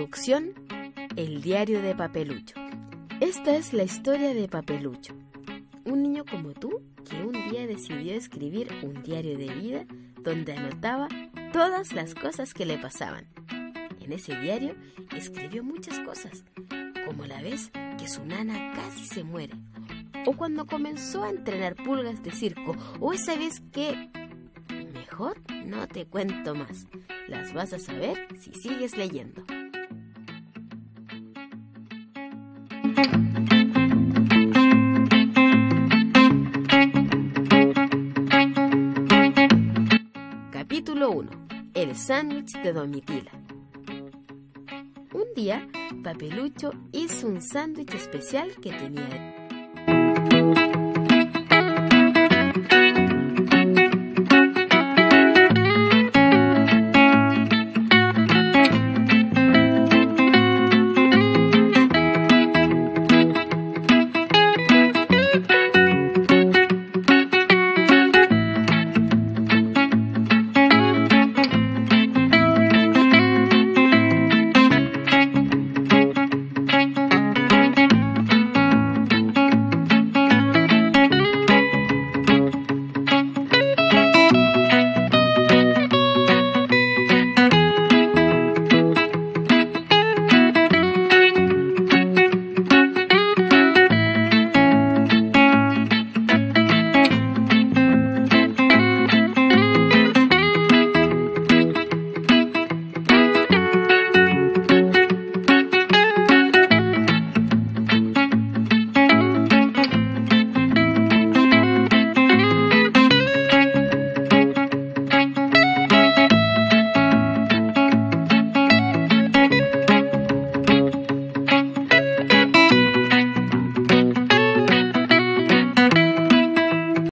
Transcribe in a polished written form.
Introducción: El diario de Papelucho. Esta es la historia de Papelucho, un niño como tú que un día decidió escribir un diario de vida donde anotaba todas las cosas que le pasaban. En ese diario escribió muchas cosas, como la vez que su nana casi se muere, o cuando comenzó a entrenar pulgas de circo, o esa vez que... Mejor no te cuento más, las vas a saber si sigues leyendo. Capítulo 1. El sándwich de Domitila. Un día, Papelucho hizo un sándwich especial que tenía